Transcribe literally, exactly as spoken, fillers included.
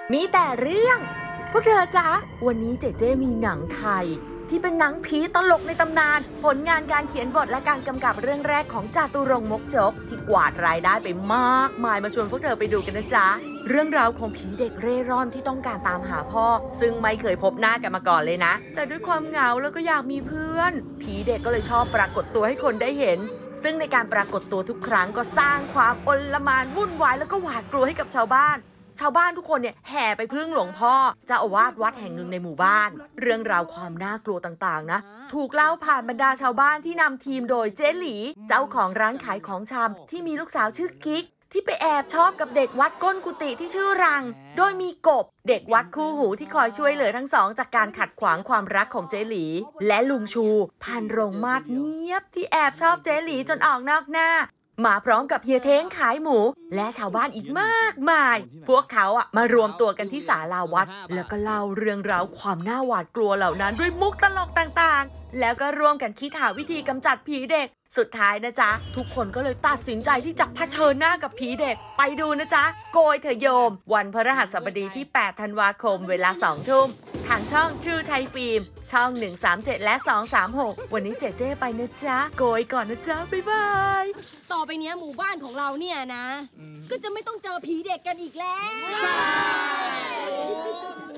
มีแต่เรื่องพวกเธอจ๊ะวันนี้เจเจมีหนังไทยที่เป็นหนังผีตลกในตำนานผลงานการเขียนบทและการกำกับเรื่องแรกของจาตุรงค์มกจกที่กวาดรายได้ไปมากมายมาชวนพวกเธอไปดูกันนะจ๊ะเรื่องราวของผีเด็กเร่ร่อนที่ต้องการตามหาพ่อซึ่งไม่เคยพบหน้ากันมาก่อนเลยนะแต่ด้วยความเหงาแล้วก็อยากมีเพื่อนผีเด็กก็เลยชอบปรากฏตัวให้คนได้เห็นซึ่งในการปรากฏตัวทุกครั้งก็สร้างความอลหม่านวุ่นวายแล้วก็หวาดกลัวให้กับชาวบ้านชาวบ้านทุกคนเนี่ยแห่ไปพึ่งหลวงพ่อเจ้าอาวาสวัดแห่งหนึ่งในหมู่บ้านเรื่องราวความน่ากลัวต่างๆนะถูกเล่าผ่านบรรดาชาวบ้านที่นำทีมโดยเจ๊หลีเจ้าของร้านขายของชำที่มีลูกสาวชื่อกิ๊กที่ไปแอบชอบกับเด็กวัดก้นกุฏิที่ชื่อรังโดยมีกบเด็กวัดคู่หูที่คอยช่วยเหลือทั้งสองจากการขัดขวางความรักของเจ๊หลีและลุงชูพันโรงมาศเงียบที่แอบชอบเจ๊หลีจนออกนอกหน้ามาพร้อมกับเฮียเท้งขายหมูและชาวบ้านอีกมากมายพวกเขาอะมารวมตัวกันที่ศาลาวัดแล้วก็เล่าเรื่องราวความน่าหวาดกลัวเหล่านั้นด้วยมุกตลกต่างๆแล้วก็ร่วมกันคิดหาวิธีกำจัดผีเด็กสุดท้ายนะจ๊ะทุกคนก็เลยตัดสินใจที่จะเผชิญหน้ากับผีเด็กไปดูนะจ๊ะโกยเถอะโยมวันพฤหัสบดีที่แปดธันวาคมเวลาสองทุ่มทางช่อง True Thai Film ช่องหนึ่งสามเจ็ดและสองสามหกวันนี้เจ๊เจ๊ไปนะจ๊ะโกยก่อนนะจ๊ะบ๊ายบายต่อไปเนี้ยหมู่บ้านของเราเนี่ยนะก็จะไม่ต้องเจอผีเด็กกันอีกแล้ว